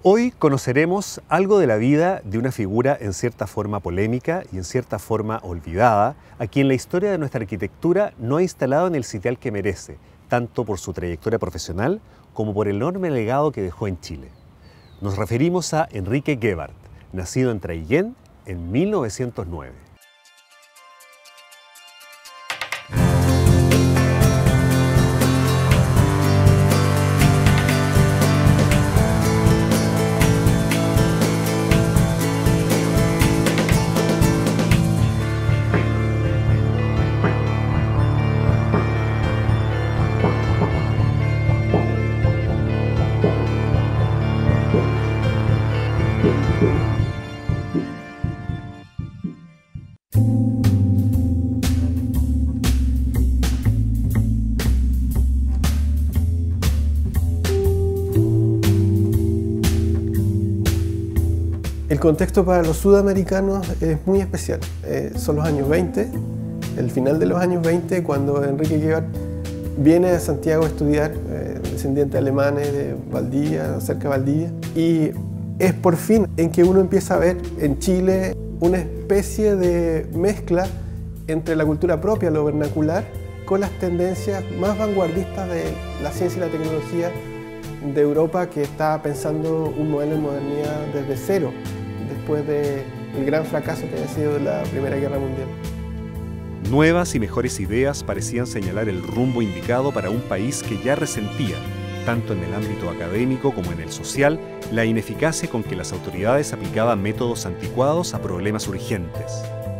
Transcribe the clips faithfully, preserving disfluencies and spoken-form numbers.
Hoy conoceremos algo de la vida de una figura en cierta forma polémica y en cierta forma olvidada, a quien la historia de nuestra arquitectura no ha instalado en el sitial que merece, tanto por su trayectoria profesional como por el enorme legado que dejó en Chile. Nos referimos a Enrique Gebhardt, nacido en Traillén en mil novecientos nueve. El contexto para los sudamericanos es muy especial. Eh, son los años veinte, el final de los años veinte, cuando Enrique Gebhardt viene a Santiago a estudiar, eh, descendiente de alemanes de Valdivia, cerca de Valdivia, y es por fin en que uno empieza a ver en Chile una especie de mezcla entre la cultura propia, lo vernacular, con las tendencias más vanguardistas de la ciencia y la tecnología de Europa, que está pensando un modelo de modernidad desde cero, después del gran fracaso que había sido la Primera Guerra Mundial. Nuevas y mejores ideas parecían señalar el rumbo indicado para un país que ya resentía, tanto en el ámbito académico como en el social, la ineficacia con que las autoridades aplicaban métodos anticuados a problemas urgentes.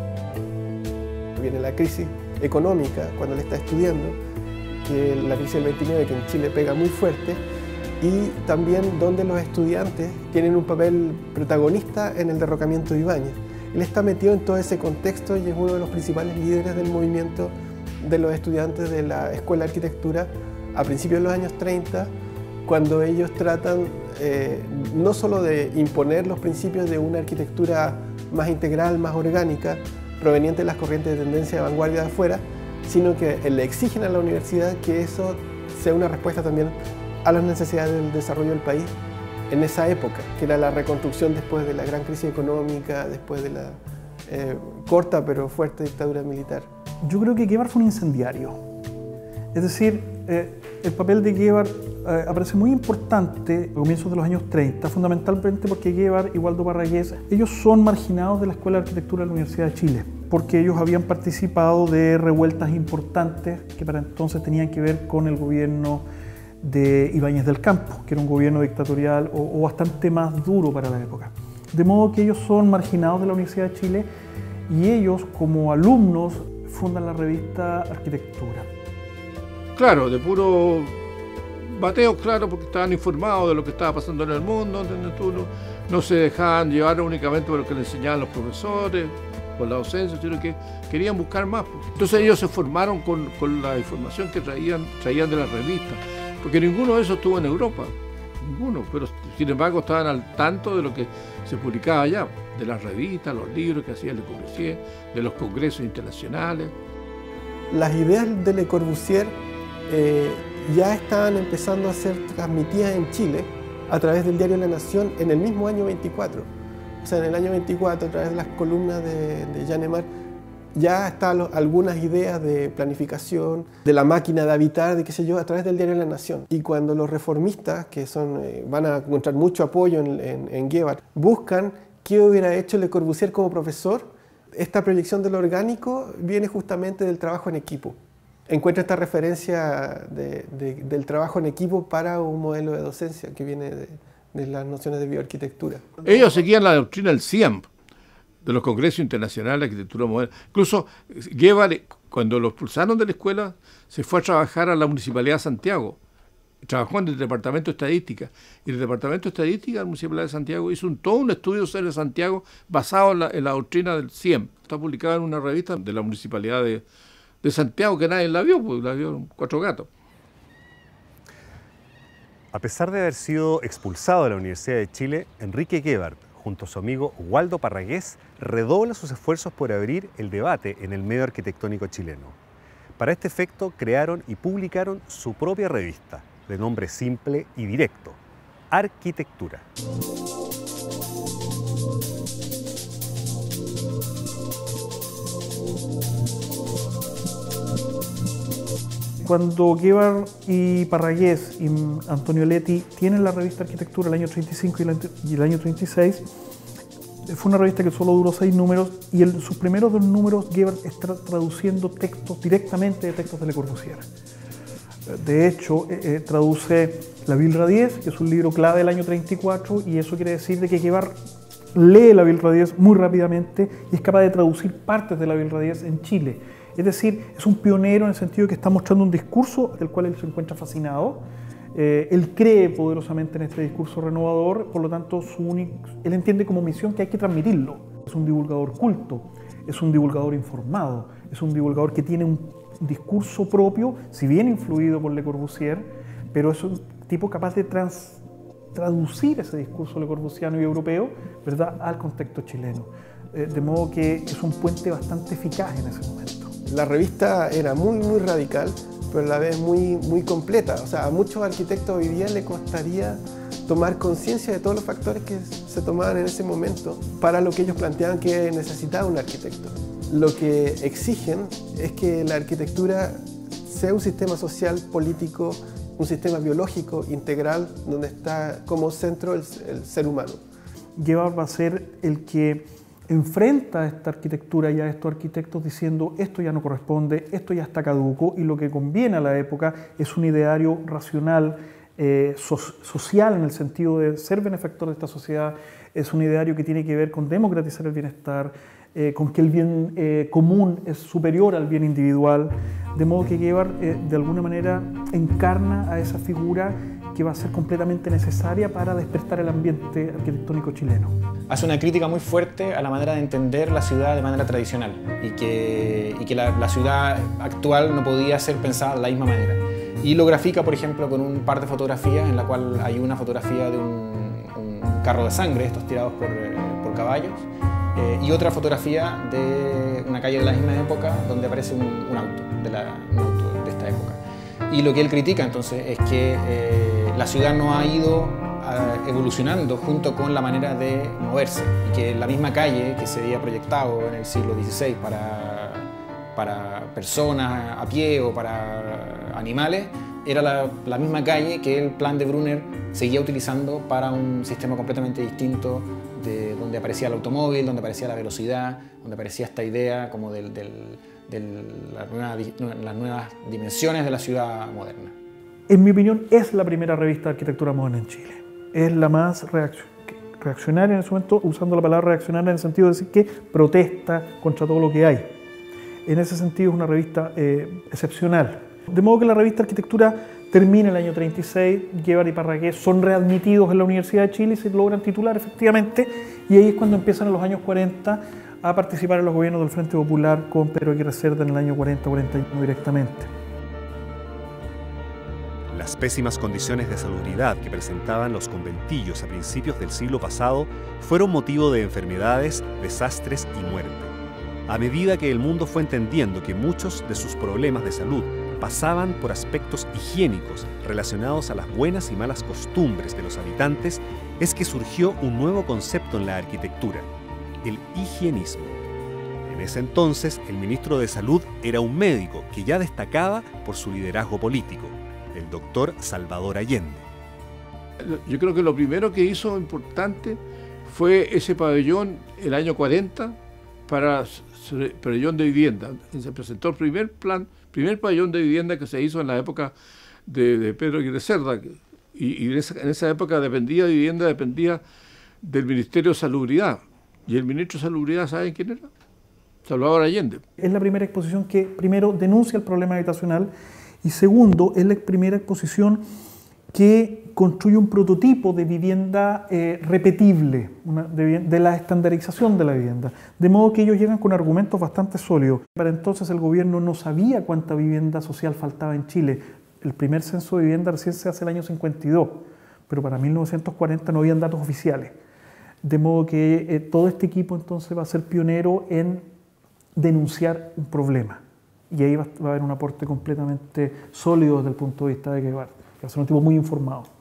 Viene la crisis económica cuando él está estudiando, que la crisis del veintinueve, que en Chile pega muy fuerte, y también donde los estudiantes tienen un papel protagonista en el derrocamiento de Ibáñez. Él está metido en todo ese contexto y es uno de los principales líderes del movimiento de los estudiantes de la Escuela de Arquitectura a principios de los años treinta, cuando ellos tratan eh, no solo de imponer los principios de una arquitectura más integral, más orgánica, proveniente de las corrientes de tendencia de vanguardia de afuera, sino que le exigen a la universidad que eso sea una respuesta también a las necesidades del desarrollo del país en esa época, que era la reconstrucción después de la gran crisis económica, después de la eh, corta pero fuerte dictadura militar. Yo creo que Gebhardt fue un incendiario. Es decir, eh, el papel de Gebhardt eh, aparece muy importante a comienzos de los años treinta, fundamentalmente porque Gebhardt y Waldo Parragués, ellos son marginados de la Escuela de Arquitectura de la Universidad de Chile, porque ellos habían participado de revueltas importantes que para entonces tenían que ver con el gobierno de Ibáñez del Campo, que era un gobierno dictatorial o, o bastante más duro para la época. De modo que ellos son marginados de la Universidad de Chile y ellos, como alumnos, fundan la revista Arquitectura. Claro, de puro bateo, claro, porque estaban informados de lo que estaba pasando en el mundo, ¿entiendes tú? No, no se dejaban llevar únicamente por lo que le enseñaban los profesores, por la docencia, sino que querían buscar más. Entonces ellos se formaron con, con la información que traían, traían de las revistas, porque ninguno de esos estuvo en Europa, ninguno, pero sin embargo estaban al tanto de lo que se publicaba allá, de las revistas, los libros que hacía Le Corbusier, de los congresos internacionales. Las ideas de Le Corbusier eh, ya estaban empezando a ser transmitidas en Chile a través del diario La Nación en el mismo año veinticuatro. O sea, en el año veinticuatro, a través de las columnas de, de Jan Emar, ya están algunas ideas de planificación, de la máquina de habitar, de qué sé yo, a través del diario La Nación. Y cuando los reformistas, que son, eh, van a encontrar mucho apoyo en, en, en Gebhardt, buscan qué hubiera hecho Le Corbusier como profesor, esta proyección de lo orgánico viene justamente del trabajo en equipo. Encuentra esta referencia de, de, del trabajo en equipo para un modelo de docencia que viene de, de las nociones de bioarquitectura. Ellos seguían la doctrina del C I A M P, de los congresos internacionales de arquitectura moderna. Incluso Gebhardt, cuando lo expulsaron de la escuela, se fue a trabajar a la Municipalidad de Santiago. Trabajó en el Departamento de Estadística. Y el Departamento de Estadística de la Municipalidad de Santiago hizo un, todo un estudio sobre Santiago basado en la, en la doctrina del C I A M P. Está publicado en una revista de la Municipalidad de, de Santiago, que nadie la vio, porque la vio cuatro gatos. A pesar de haber sido expulsado de la Universidad de Chile, Enrique Gebhardt, junto a su amigo Waldo Parragués, redobla sus esfuerzos por abrir el debate en el medio arquitectónico chileno. Para este efecto crearon y publicaron su propia revista, de nombre simple y directo, arquitectura. Cuando Guevara y Parragués y Antonio Leti tienen la revista Arquitectura el año treinta y cinco y el año treinta y seis, fue una revista que solo duró seis números y en sus primeros dos números Guevara está traduciendo textos directamente de textos de Le Corbusier. De hecho, eh, traduce La Ville Radiez, que es un libro clave del año treinta y cuatro, y eso quiere decir de que Guevara lee La Ville Radiez muy rápidamente y es capaz de traducir partes de La Ville Radiez en Chile. Es decir, es un pionero en el sentido de que está mostrando un discurso del cual él se encuentra fascinado. Eh, él cree poderosamente en este discurso renovador, por lo tanto, su único, él entiende como misión que hay que transmitirlo. Es un divulgador culto, es un divulgador informado, es un divulgador que tiene un discurso propio, si bien influido por Le Corbusier, pero es un tipo capaz de trans, traducir ese discurso le corbusiano y europeo, ¿verdad?, al contexto chileno. Eh, de modo que es un puente bastante eficaz en ese momento. La revista era muy, muy radical, pero a la vez muy, muy completa. O sea, a muchos arquitectos hoy día le costaría tomar conciencia de todos los factores que se tomaban en ese momento para lo que ellos planteaban que necesitaba un arquitecto. Lo que exigen es que la arquitectura sea un sistema social, político, un sistema biológico integral donde está como centro el, el ser humano. Guevara va a ser el que enfrenta a esta arquitectura y a estos arquitectos diciendo esto ya no corresponde, esto ya está caduco y lo que conviene a la época es un ideario racional, eh, so social en el sentido de ser benefactor de esta sociedad, es un ideario que tiene que ver con democratizar el bienestar, eh, con que el bien eh, común es superior al bien individual, de modo que Guevara eh, de alguna manera encarna a esa figura que va a ser completamente necesaria para despertar el ambiente arquitectónico chileno. Hace una crítica muy fuerte a la manera de entender la ciudad de manera tradicional y que, y que la, la ciudad actual no podía ser pensada de la misma manera. Y lo grafica, por ejemplo, con un par de fotografías en la cual hay una fotografía de un, un carro de sangre, estos tirados por, por caballos, eh, y otra fotografía de una calle de la misma época donde aparece un, un auto, de la, un auto de esta época. Y lo que él critica entonces es que eh, la ciudad no ha ido uh, evolucionando junto con la manera de moverse y que la misma calle que se había proyectado en el siglo dieciséis para, para personas a pie o para animales era la, la misma calle que el plan de Brunner seguía utilizando para un sistema completamente distinto, de donde aparecía el automóvil, donde aparecía la velocidad, donde aparecía esta idea como del, del de la nueva, las nuevas dimensiones de la ciudad moderna. En mi opinión, es la primera revista de arquitectura moderna en Chile. Es la más reaccionaria en ese momento, usando la palabra reaccionaria en el sentido de decir que protesta contra todo lo que hay. En ese sentido es una revista eh, excepcional. De modo que la revista Arquitectura termina el año treinta y seis, Guevara y Parragués son readmitidos en la Universidad de Chile y se logran titular efectivamente, y ahí es cuando empiezan en los años cuarenta a participar en los gobiernos del Frente Popular con Pedro Aguirre Cerda en el año cuarenta cuarenta y uno directamente. Las pésimas condiciones de salubridad que presentaban los conventillos a principios del siglo pasado fueron motivo de enfermedades, desastres y muerte. A medida que el mundo fue entendiendo que muchos de sus problemas de salud pasaban por aspectos higiénicos relacionados a las buenas y malas costumbres de los habitantes, es que surgió un nuevo concepto en la arquitectura: el higienismo. En ese entonces, el ministro de Salud era un médico que ya destacaba por su liderazgo político, el doctor Salvador Allende. Yo creo que lo primero que hizo importante fue ese pabellón el año cuarenta para el pabellón de vivienda. Se presentó el primer plan, primer pabellón de vivienda que se hizo en la época de, de Pedro Aguirre Cerda. Y, y en, esa, en esa época dependía de vivienda, dependía del Ministerio de Salubridad. Y el ministro de Salubridad, ¿saben quién era? Salvador Allende. Es la primera exposición que, primero, denuncia el problema habitacional y, segundo, es la primera exposición que construye un prototipo de vivienda eh, repetible, una, de, de la estandarización de la vivienda. De modo que ellos llegan con argumentos bastante sólidos. Para entonces el gobierno no sabía cuánta vivienda social faltaba en Chile. El primer censo de vivienda recién se hace el año cincuenta y dos, pero para mil novecientos cuarenta no habían datos oficiales. De modo que eh, todo este equipo entonces va a ser pionero en denunciar un problema. Y ahí va, va a haber un aporte completamente sólido desde el punto de vista de Guevara, que va a ser un tipo muy informado.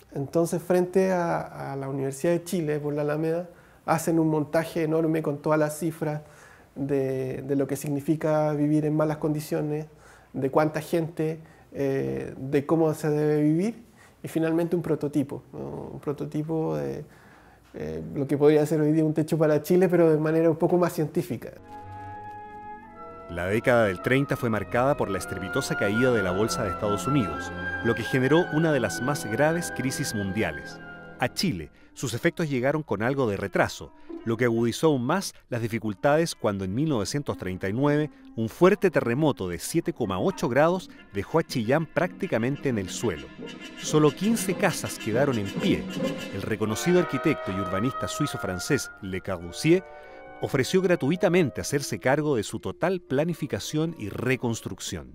Entonces, frente a, a la Universidad de Chile, por la Alameda, hacen un montaje enorme con todas las cifras de, de lo que significa vivir en malas condiciones, de cuánta gente, eh, de cómo se debe vivir, y finalmente un prototipo, ¿no? Un prototipo de eh, lo que podría ser hoy día un techo para Chile, pero de manera un poco más científica. La década del treinta fue marcada por la estrepitosa caída de la bolsa de Estados Unidos, lo que generó una de las más graves crisis mundiales. A Chile, sus efectos llegaron con algo de retraso, lo que agudizó aún más las dificultades cuando en mil novecientos treinta y nueve un fuerte terremoto de siete coma ocho grados dejó a Chillán prácticamente en el suelo. Solo quince casas quedaron en pie. El reconocido arquitecto y urbanista suizo-francés Le Corbusier ofreció gratuitamente hacerse cargo de su total planificación y reconstrucción.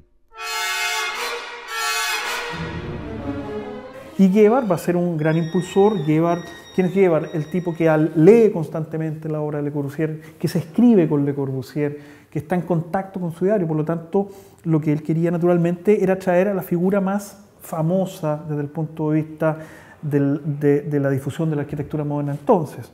Y Guevara va a ser un gran impulsor. Guevara, ¿quién es Guevara? El tipo que lee constantemente la obra de Le Corbusier, que se escribe con Le Corbusier, que está en contacto con su diario. Por lo tanto, lo que él quería naturalmente era traer a la figura más famosa desde el punto de vista del, de, de la difusión de la arquitectura moderna entonces.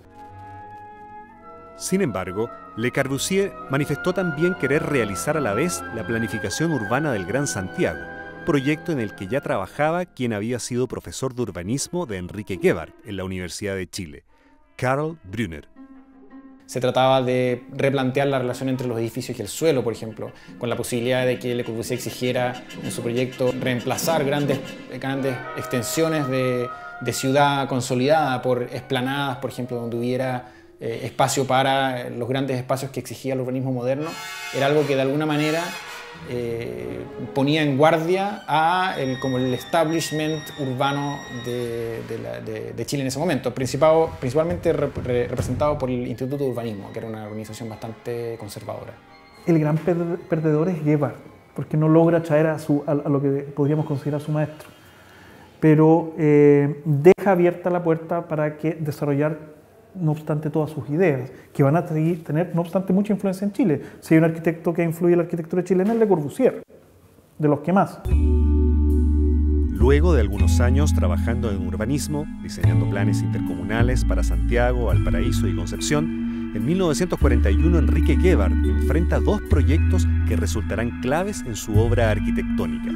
Sin embargo, Le Corbusier manifestó también querer realizar a la vez la planificación urbana del Gran Santiago, proyecto en el que ya trabajaba quien había sido profesor de urbanismo de Enrique Gebhardt en la Universidad de Chile, Karl Brunner. Se trataba de replantear la relación entre los edificios y el suelo, por ejemplo, con la posibilidad de que Le Corbusier exigiera en su proyecto reemplazar grandes, grandes extensiones de, de ciudad consolidada por esplanadas, por ejemplo, donde hubiera eh, espacio para los grandes espacios que exigía el urbanismo moderno. Era algo que de alguna manera Eh, ponía en guardia a el, como el establishment urbano de, de, la, de, de Chile en ese momento, principal, principalmente rep, re, representado por el Instituto de Urbanismo, que era una organización bastante conservadora. El gran perdedor es Gebhardt, porque no logra traer a, su, a, a lo que podríamos considerar su maestro, pero eh, deja abierta la puerta para que desarrollar no obstante todas sus ideas, que van a tener, no obstante, mucha influencia en Chile. Si hay un arquitecto que influye en la arquitectura chilena, es Le Corbusier, de los que más. Luego de algunos años trabajando en urbanismo, diseñando planes intercomunales para Santiago, Valparaíso y Concepción, en mil novecientos cuarenta y uno Enrique Gebhardt enfrenta dos proyectos que resultarán claves en su obra arquitectónica.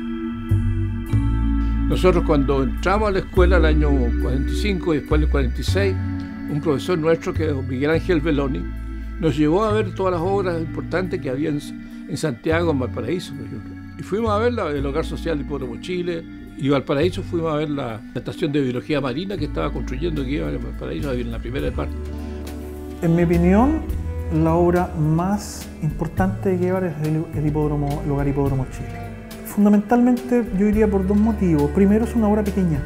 Nosotros cuando entramos a la escuela el año cuarenta y cinco y después el cuarenta y seis, un profesor nuestro, que es Miguel Ángel Belloni, nos llevó a ver todas las obras importantes que había en, en Santiago, en Valparaíso, por ejemplo. Y fuimos a ver la, el Hogar Social de Hipódromo Chile, y Valparaíso fuimos a ver la, la estación de biología marina que estaba construyendo aquí en Valparaíso, en la primera parte. En mi opinión, la obra más importante de Gebhardt es el, el, hipódromo, el Hogar Hipódromo Chile. Fundamentalmente, yo diría por dos motivos. Primero, es una obra pequeña.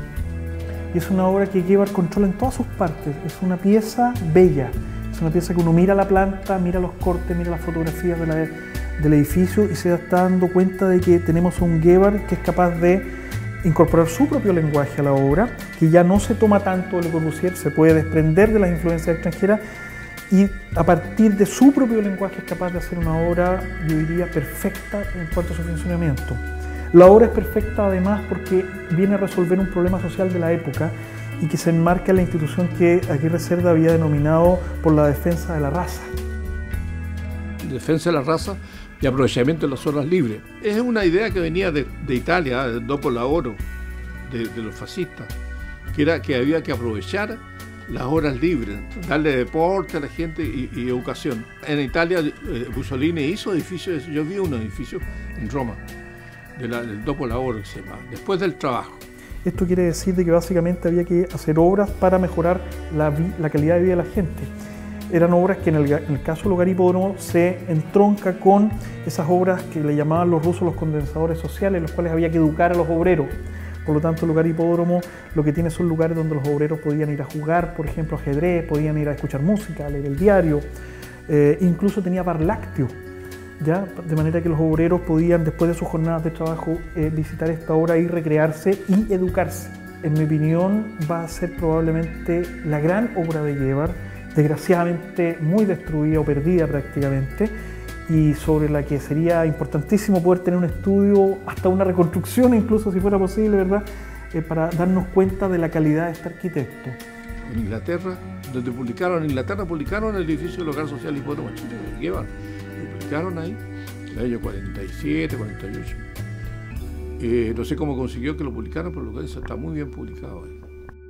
Y es una obra que Gebhardt controla en todas sus partes. Es una pieza bella. Es una pieza que uno mira la planta, mira los cortes, mira las fotografías de la, del edificio y se está dando cuenta de que tenemos un Gebhardt que es capaz de incorporar su propio lenguaje a la obra, que ya no se toma tanto de Le Corbusier, se puede desprender de las influencias extranjeras y a partir de su propio lenguaje es capaz de hacer una obra, yo diría, perfecta en cuanto a su funcionamiento. La obra es perfecta además porque viene a resolver un problema social de la época y que se enmarca en la institución que Aguirre Cerda había denominado por la defensa de la raza. Defensa de la raza y aprovechamiento de las zonas libres. Es una idea que venía de, de Italia, del dopo lavoro, de, de los fascistas, que era que había que aprovechar las horas libres, darle deporte a la gente y, y educación. En Italia eh, Mussolini hizo edificios, yo vi unos edificios en Roma, de la, del dopo lavoro que se llama, después del trabajo. Esto quiere decir de que básicamente había que hacer obras para mejorar la, la calidad de vida de la gente. Eran obras que en el, en el caso del Hogar Hipódromo se entronca con esas obras que le llamaban los rusos los condensadores sociales, en los cuales había que educar a los obreros. Por lo tanto, el Hogar Hipódromo lo que tiene son lugares donde los obreros podían ir a jugar, por ejemplo, ajedrez, podían ir a escuchar música, a leer el diario, eh, incluso tenía bar lácteo. ¿Ya? De manera que los obreros podían, después de sus jornadas de trabajo, eh, visitar esta obra y recrearse y educarse. En mi opinión, va a ser probablemente la gran obra de Gebhardt, desgraciadamente muy destruida o perdida prácticamente, y sobre la que sería importantísimo poder tener un estudio, hasta una reconstrucción incluso si fuera posible, ¿verdad? eh, para darnos cuenta de la calidad de este arquitecto. En Inglaterra, donde publicaron, en Inglaterra publicaron el edificio del Hogar Social Hipódromo Chile de Guevara. Lo publicaron ahí, en el año cuarenta y siete, cuarenta y ocho. Eh, no sé cómo consiguió que lo publicaran, pero lo que dice está muy bien publicado ahí.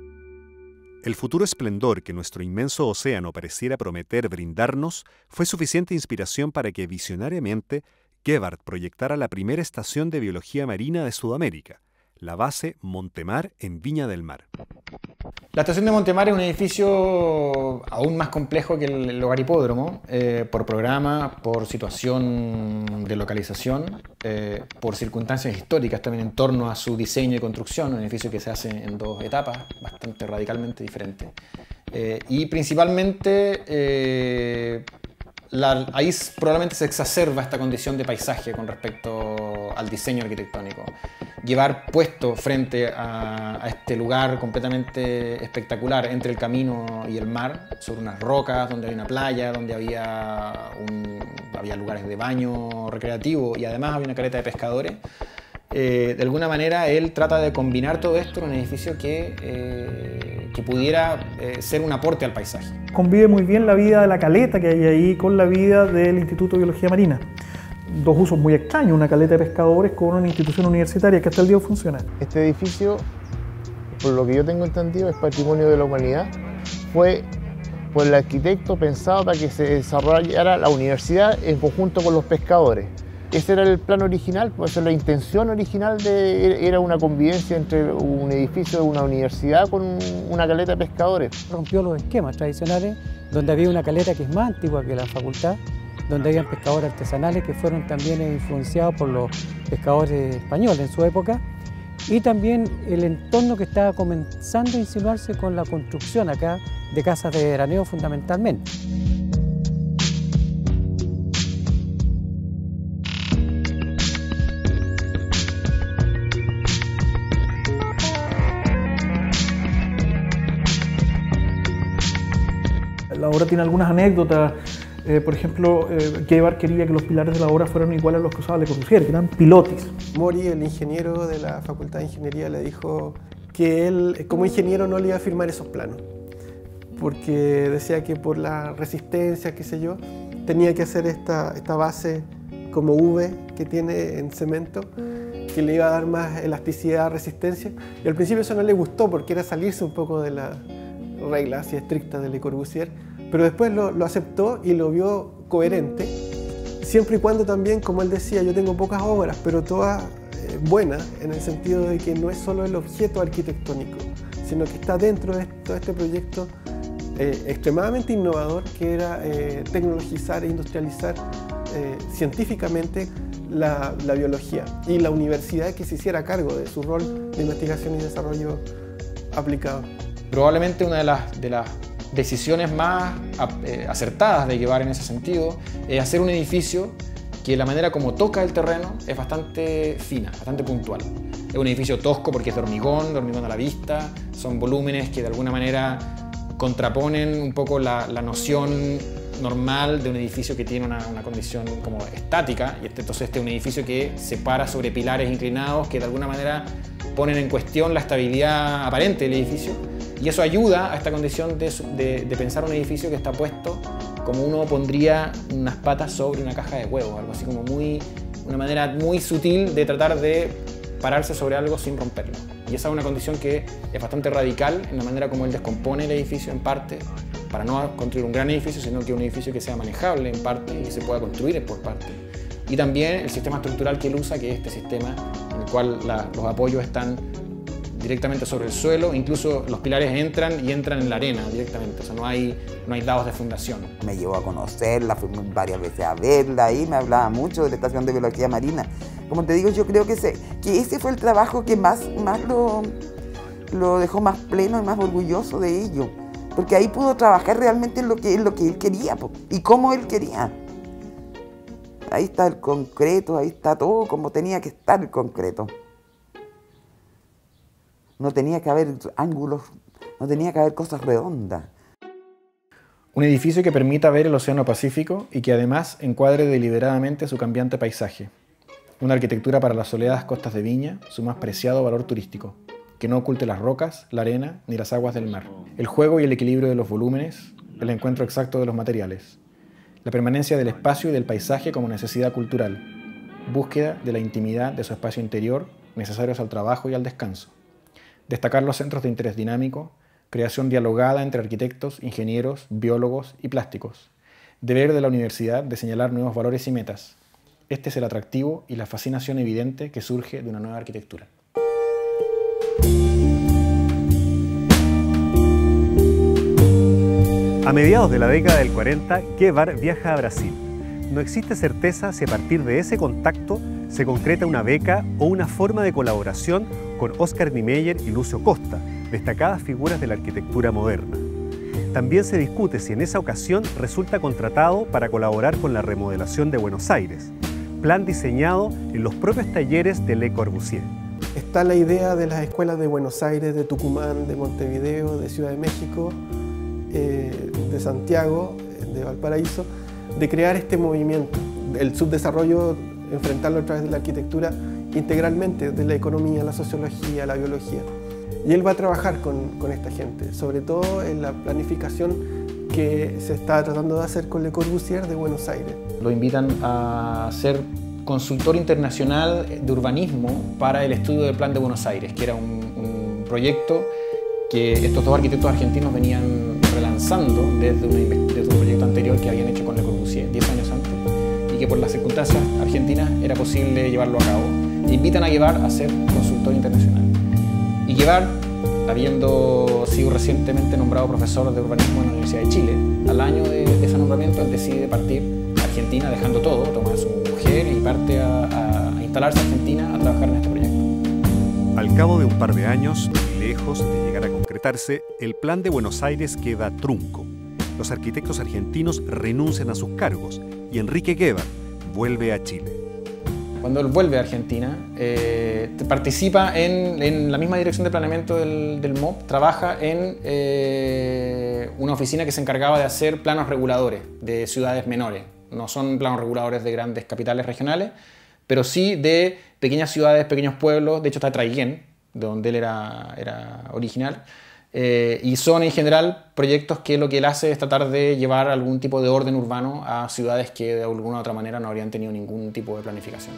El futuro esplendor que nuestro inmenso océano pareciera prometer brindarnos fue suficiente inspiración para que visionariamente Gebhard proyectara la primera estación de biología marina de Sudamérica, la base Montemar en Viña del Mar. La estación de Montemar es un edificio aún más complejo que el Hogar Hipódromo, eh, por programa, por situación de localización, eh, por circunstancias históricas también en torno a su diseño y construcción, un edificio que se hace en dos etapas bastante radicalmente diferentes. Eh, y principalmente eh, la, ahí probablemente se exacerba esta condición de paisaje con respecto al diseño arquitectónico. Llevar puesto frente a, a este lugar completamente espectacular entre el camino y el mar, sobre unas rocas, donde había una playa, donde había, un, había lugares de baño recreativo y además había una caleta de pescadores. Eh, de alguna manera él trata de combinar todo esto en un edificio que, eh, que pudiera eh, ser un aporte al paisaje. Convive muy bien la vida de la caleta que hay ahí con la vida del Instituto de Biología Marina. Dos usos muy extraños, una caleta de pescadores con una institución universitaria que hasta el día funciona. Este edificio, por lo que yo tengo entendido, es patrimonio de la humanidad. Fue por el arquitecto pensado para que se desarrollara la universidad en conjunto con los pescadores. Ese era el plan original, pues la intención original de, era una convivencia entre un edificio de una universidad con una caleta de pescadores. Rompió los esquemas tradicionales, donde había una caleta que es más antigua que la facultad, donde habían pescadores artesanales que fueron también influenciados por los pescadores españoles en su época, y también el entorno que estaba comenzando a insinuarse con la construcción acá de casas de veraneo fundamentalmente. La obra tiene algunas anécdotas. Eh, por ejemplo, eh, Gebhard quería que los pilares de la obra fueran iguales a los que usaba Le Corbusier, que eran pilotis. Mori, el ingeniero de la Facultad de Ingeniería, le dijo que él, como ingeniero, no le iba a firmar esos planos, porque decía que por la resistencia, qué sé yo, tenía que hacer esta, esta base como V que tiene en cemento, que le iba a dar más elasticidad, resistencia. Y al principio eso no le gustó, porque era salirse un poco de la regla así estricta de Le Corbusier. Pero después lo, lo aceptó y lo vio coherente, siempre y cuando también, como él decía, yo tengo pocas obras, pero todas eh, buenas, en el sentido de que no es solo el objeto arquitectónico, sino que está dentro de todo este proyecto eh, extremadamente innovador, que era eh, tecnologizar e industrializar eh, científicamente la, la biología, y la universidad que se hiciera cargo de su rol de investigación y desarrollo aplicado. Probablemente una de las, de las decisiones más eh, acertadas de Gebhard en ese sentido es hacer un edificio que la manera como toca el terreno es bastante fina, bastante puntual. Es un edificio tosco porque es de hormigón, de hormigón a la vista, son volúmenes que de alguna manera contraponen un poco la, la noción normal de un edificio que tiene una, una condición como estática, y este, entonces este es un edificio que se para sobre pilares inclinados que de alguna manera ponen en cuestión la estabilidad aparente del edificio. Y eso ayuda a esta condición de, de, de pensar un edificio que está puesto como uno pondría unas patas sobre una caja de huevos, algo así como muy, una manera muy sutil de tratar de pararse sobre algo sin romperlo. Y esa es una condición que es bastante radical en la manera como él descompone el edificio en parte, para no construir un gran edificio, sino que un edificio que sea manejable en parte y se pueda construir por parte. Y también el sistema estructural que él usa, que es este sistema en el cual la, los apoyos están directamente sobre el suelo, incluso los pilares entran y entran en la arena directamente, o sea, no hay, no hay dados de fundación. Me llevó a conocerla, fui varias veces a verla y me hablaba mucho de la Estación de Biología Marina. Como te digo, yo creo que ese, que ese fue el trabajo que más, más lo, lo dejó más pleno y más orgulloso de ello, porque ahí pudo trabajar realmente en lo que, en lo que él quería y cómo él quería. Ahí está el concreto, ahí está todo como tenía que estar el concreto. No tenía que haber ángulos, no tenía que haber cosas redondas. Un edificio que permita ver el Océano Pacífico y que además encuadre deliberadamente su cambiante paisaje. Una arquitectura para las soleadas costas de Viña, su más preciado valor turístico. que no oculte las rocas, la arena ni las aguas del mar. El juego y el equilibrio de los volúmenes, el encuentro exacto de los materiales. La permanencia del espacio y del paisaje como necesidad cultural. Búsqueda de la intimidad de su espacio interior, necesarios al trabajo y al descanso. Destacar los centros de interés dinámico, creación dialogada entre arquitectos, ingenieros, biólogos y plásticos. Deber de la universidad de señalar nuevos valores y metas. Este es el atractivo y la fascinación evidente que surge de una nueva arquitectura. A mediados de la década del cuarenta, Guevara viaja a Brasil. No existe certeza si a partir de ese contacto se concreta una beca o una forma de colaboración con Oscar Niemeyer y Lucio Costa, destacadas figuras de la arquitectura moderna. También se discute si en esa ocasión resulta contratado para colaborar con la remodelación de Buenos Aires, plan diseñado en los propios talleres de Le Corbusier. Está la idea de las escuelas de Buenos Aires, de Tucumán, de Montevideo, de Ciudad de México, eh, de Santiago, de Valparaíso, de crear este movimiento, el subdesarrollo, enfrentarlo a través de la arquitectura integralmente, de la economía, la sociología, la biología. Y él va a trabajar con, con esta gente, sobre todo en la planificación que se está tratando de hacer con Le Corbusier de Buenos Aires. Lo invitan a ser consultor internacional de urbanismo para el estudio del Plan de Buenos Aires, que era un, un proyecto que estos dos arquitectos argentinos venían relanzando desde, una, desde un proyecto anterior que habían hecho con Le Corbusier diez años antes, y que por las circunstancias argentinas era posible llevarlo a cabo. E invitan a Guevara a ser consultor internacional. Y Guevara, habiendo sido recientemente nombrado profesor de urbanismo en la Universidad de Chile, al año de, de ese nombramiento él decide partir a Argentina dejando todo, toma a su mujer y parte a, a instalarse en Argentina a trabajar en este proyecto. Al cabo de un par de años, lejos de llegar a concretarse, el plan de Buenos Aires queda trunco. Los arquitectos argentinos renuncian a sus cargos y Enrique Guevara vuelve a Chile. Cuando él vuelve a Argentina, eh, participa en, en la misma dirección de planeamiento del, del M O P, trabaja en eh, una oficina que se encargaba de hacer planos reguladores de ciudades menores. No son planos reguladores de grandes capitales regionales, pero sí de pequeñas ciudades, pequeños pueblos. De hecho está Traiguén, de donde él era, era original. Eh, y son en general proyectos que lo que él hace es tratar de llevar algún tipo de orden urbano a ciudades que de alguna u otra manera no habrían tenido ningún tipo de planificación.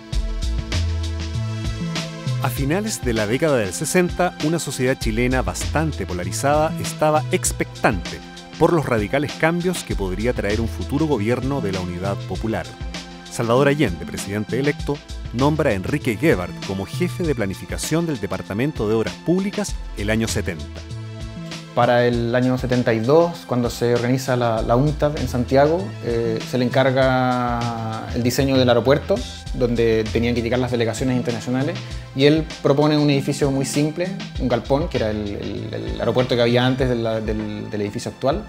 A finales de la década del sesenta, una sociedad chilena bastante polarizada estaba expectante por los radicales cambios que podría traer un futuro gobierno de la Unidad Popular. Salvador Allende, presidente electo, nombra a Enrique Guevara como jefe de planificación del Departamento de Obras Públicas el año setenta. Para el año setenta y dos, cuando se organiza la, la UNTAD en Santiago, eh, se le encarga el diseño del aeropuerto, donde tenían que llegar las delegaciones internacionales, y él propone un edificio muy simple, un galpón, que era el, el, el aeropuerto que había antes de la, del, del edificio actual,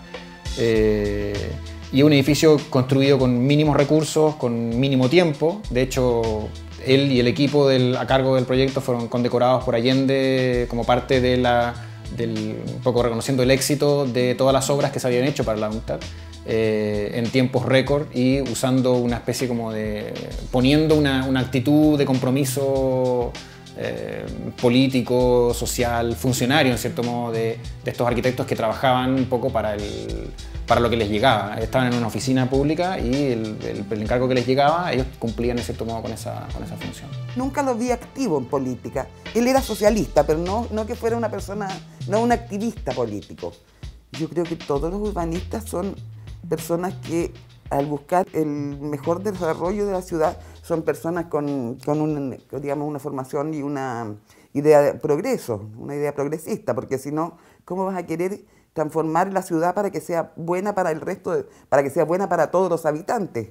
eh, y un edificio construido con mínimos recursos, con mínimo tiempo. De hecho, él y el equipo del, a cargo del proyecto fueron condecorados por Allende como parte de la Del, un poco reconociendo el éxito de todas las obras que se habían hecho para la UNTAD eh, en tiempos récord y usando una especie como de... poniendo una, una actitud de compromiso eh, político, social, funcionario en cierto modo de, de estos arquitectos que trabajaban un poco para, el, para lo que les llegaba. Estaban en una oficina pública y el, el, el encargo que les llegaba, ellos cumplían en cierto modo con esa, con esa función. Nunca lo vi activo en política. Él era socialista, pero no, no que fuera una persona, no un activista político. Yo creo que todos los urbanistas son personas que al buscar el mejor desarrollo de la ciudad son personas con, con un, digamos, una formación y una idea de progreso, una idea progresista, porque si no, ¿cómo vas a querer transformar la ciudad para que sea buena para el resto, de, para que sea buena para todos los habitantes?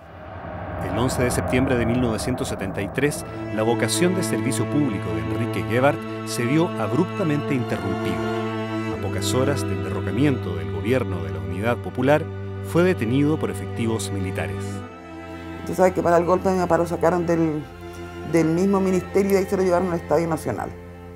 El once de septiembre de mil novecientos setenta y tres, la vocación de servicio público de Enrique Guevara se vio abruptamente interrumpida. A pocas horas del derrocamiento del gobierno de la Unidad Popular, fue detenido por efectivos militares. Tú sabes que para el golpe de mi papá lo sacaron del, del mismo ministerio y de ahí se lo llevaron al Estadio Nacional.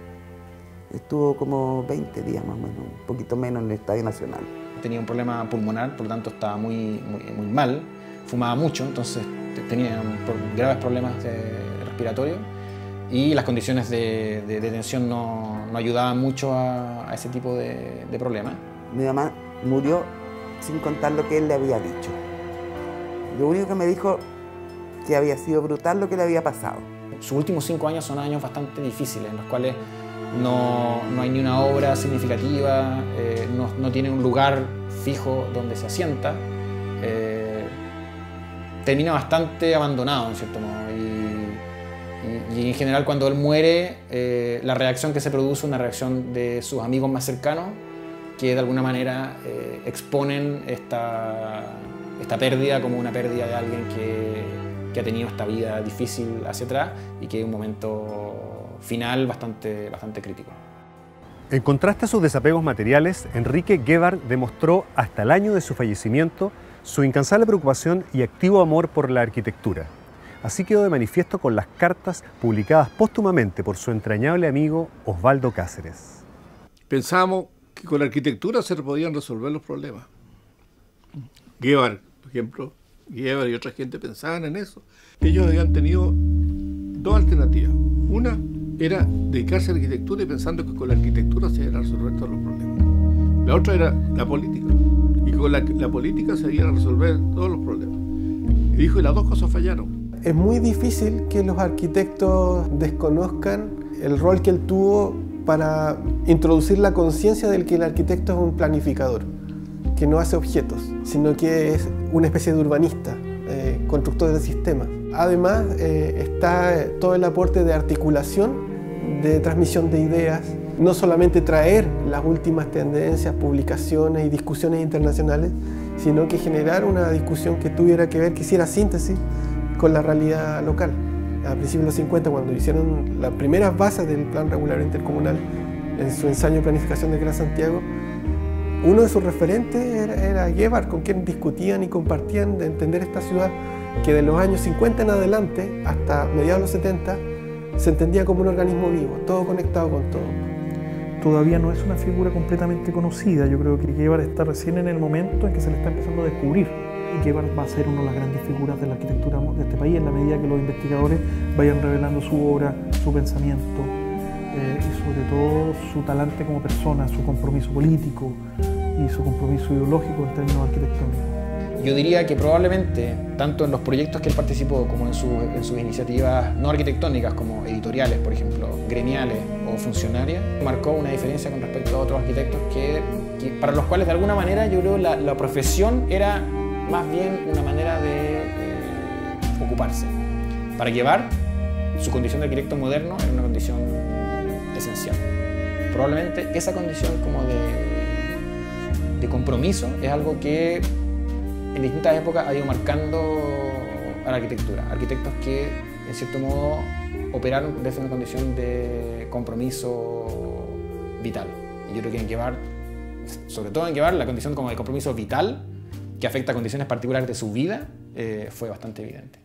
Estuvo como veinte días más o menos, un poquito menos en el Estadio Nacional. Tenía un problema pulmonar, por lo tanto estaba muy, muy, muy mal, fumaba mucho, entonces tenía graves problemas respiratorios y las condiciones de, de detención no, no ayudaban mucho a, a ese tipo de, de problemas. Mi mamá murió sin contar lo que él le había dicho. Lo único que me dijo que había sido brutal lo que le había pasado. Sus últimos cinco años son años bastante difíciles, en los cuales no, no hay ni una obra significativa, eh, no, no tiene un lugar fijo donde se asienta. Eh, termina bastante abandonado, en cierto modo. Y, y, y en general, cuando él muere, eh, la reacción que se produce es una reacción de sus amigos más cercanos, que de alguna manera eh, exponen esta, esta pérdida como una pérdida de alguien que, que ha tenido esta vida difícil hacia atrás y que es un momento final bastante, bastante crítico. En contraste a sus desapegos materiales, Enrique Guevara demostró hasta el año de su fallecimiento su incansable preocupación y activo amor por la arquitectura. Así quedó de manifiesto con las cartas publicadas póstumamente por su entrañable amigo Osvaldo Cáceres. Pensamos que con la arquitectura se podían resolver los problemas. Guevara, por ejemplo, Guevara y otra gente pensaban en eso. Ellos habían tenido dos alternativas. Una era dedicarse a la arquitectura y pensando que con la arquitectura se iban a resolver todos los problemas. La otra era la política. Y con la, la política se iban a resolver todos los problemas. Y dijo, y las dos cosas fallaron. Es muy difícil que los arquitectos desconozcan el rol que él tuvo para introducir la conciencia del que el arquitecto es un planificador, que no hace objetos, sino que es una especie de urbanista, eh, constructor de sistemas. Además, eh, está todo el aporte de articulación, de transmisión de ideas, no solamente traer las últimas tendencias, publicaciones y discusiones internacionales, sino que generar una discusión que tuviera que ver, que hiciera síntesis con la realidad local. A principios de los cincuenta, cuando hicieron las primeras bases del Plan Regular Intercomunal, en su ensayo de planificación del Gran Santiago, uno de sus referentes era, era Guevara, con quien discutían y compartían de entender esta ciudad que de los años cincuenta en adelante, hasta mediados de los setenta, se entendía como un organismo vivo, todo conectado con todo. Todavía no es una figura completamente conocida. Yo creo que Guevara está recién en el momento en que se le está empezando a descubrir. Y Guevara va a ser una de las grandes figuras de la arquitectura de este país en la medida que los investigadores vayan revelando su obra, su pensamiento eh, y sobre todo su talante como persona, su compromiso político y su compromiso ideológico en términos arquitectónicos. Yo diría que probablemente, tanto en los proyectos que él participó como en, su, en sus iniciativas no arquitectónicas, como editoriales, por ejemplo, gremiales o funcionarias, marcó una diferencia con respecto a otros arquitectos que, que para los cuales de alguna manera yo creo la, la profesión era más bien una manera de eh, ocuparse. Para Guevara, su condición de arquitecto moderno era una condición esencial. Probablemente esa condición como de, de compromiso es algo que en distintas épocas ha ido marcando a la arquitectura. Arquitectos que, en cierto modo, operaron desde una condición de compromiso vital. Y yo creo que en Guevara, sobre todo en Guevara, la condición como de compromiso vital, que afecta a condiciones particulares de su vida, eh, fue bastante evidente.